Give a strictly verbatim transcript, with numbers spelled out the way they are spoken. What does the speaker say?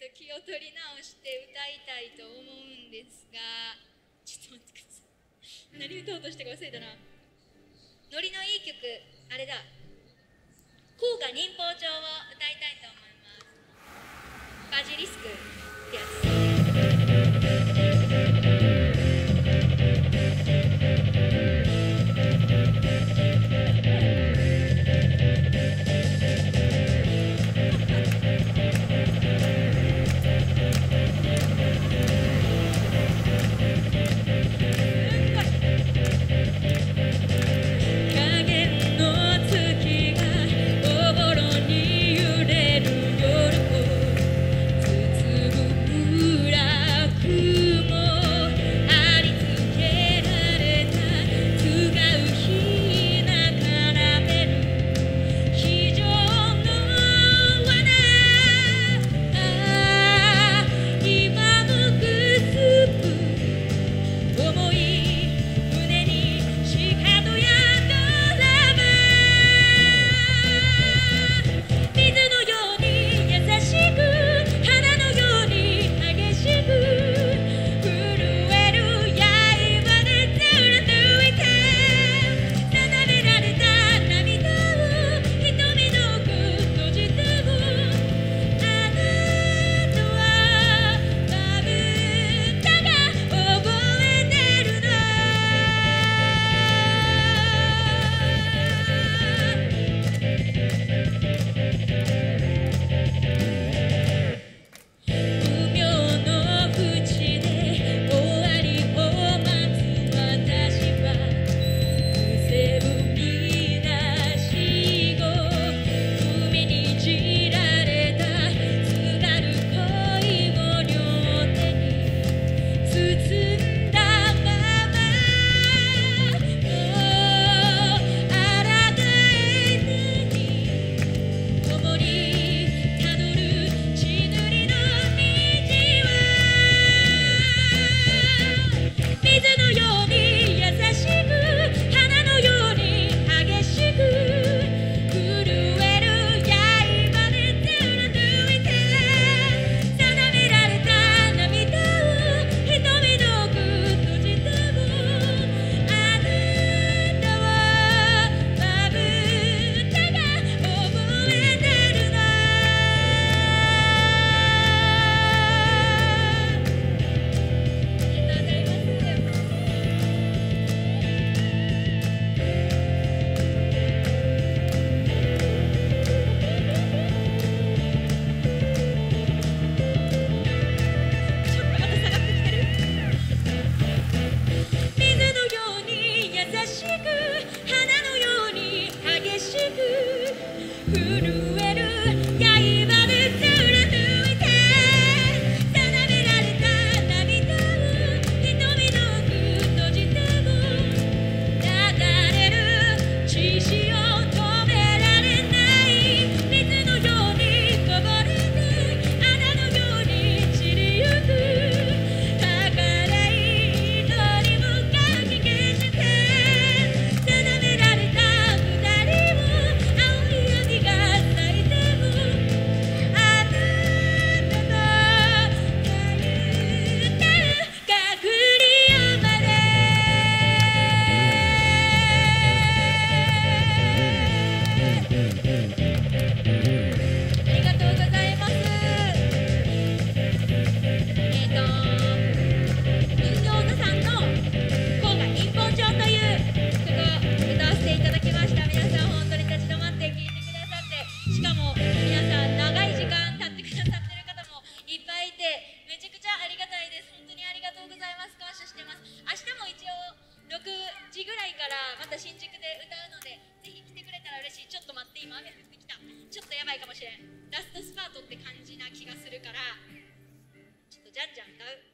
と気を取り直して歌いたいと思うんですが、ちょっと待ってください。何歌おうとしてか忘れたな。ノリのいい曲、あれだ。効果忍法帳を歌いたいと思います。バジリスクってやつ。新宿で歌うので、ぜひ来てくれたら嬉しい。ちょっと待って、今雨降ってきた。ちょっとやばいかもしれん。ラストスパートって感じな気がするから、ちょっとじゃんじゃん歌う。